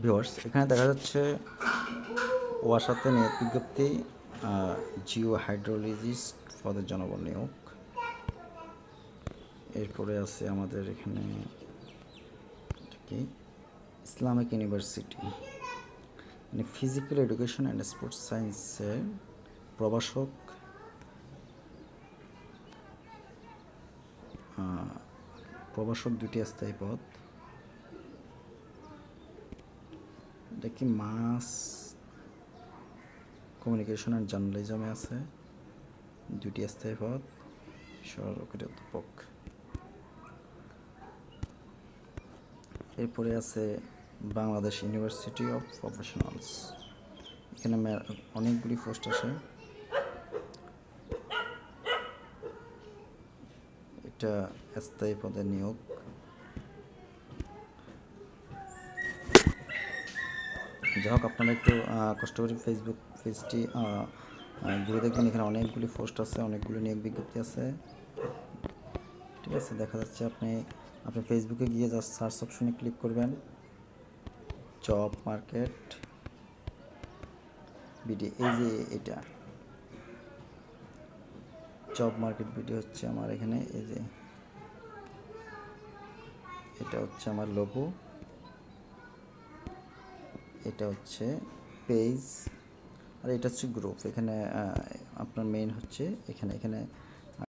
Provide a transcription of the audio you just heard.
Viewers, এখানে দেখা যাচ্ছে ওয়াসাতে নিয়োগ বিজ্ঞপ্তি, জিও হাইড্রোলজিস্ট পদের জনবল নিয়োগ। এরপরে আছে আমাদের এখানে কি ইসলামিক ইউনিভার্সিটি, মানে ফিজিক্যাল এডুকেশন অ্যান্ড স্পোর্টস সায়েন্সের প্রভাষক প্রভাষক দুটি স্থায়ী পদ। এটা কি মাস কমিউনিকেশন অ্যান্ড জার্নালিজমে আছে দুটি স্থায়ী পদ, সহকারী অধ্যাপক। এরপরে আছে বাংলাদেশ ইউনিভার্সিটি অফ প্রফেশনালস, এখানে অনেকগুলি পোস্ট আছে। এটা স্থায়ী পদের নিয়োগ। যাই হোক, আপনারা একটু কষ্ট করে ফেসবুক পেজটি ঘুরে দেখবেন। এখানে অনেকগুলি পোস্ট আছে, অনেকগুলি নিয়োগ বিজ্ঞপ্তি আছে। ঠিক আছে, দেখা যাচ্ছে আপনি ফেসবুকে গিয়ে জাস্ট সার্চ অপশনে ক্লিক করবেন, জব মার্কেট বিডি, এই যে এটা জব মার্কেট বিডি হচ্ছে আমার এখানে, এই যে এটা হচ্ছে আমার লোগো, এটা হচ্ছে পেজ, আর এটা হচ্ছে গ্রুপ। এখানে আপনার মেইন হচ্ছে এখানে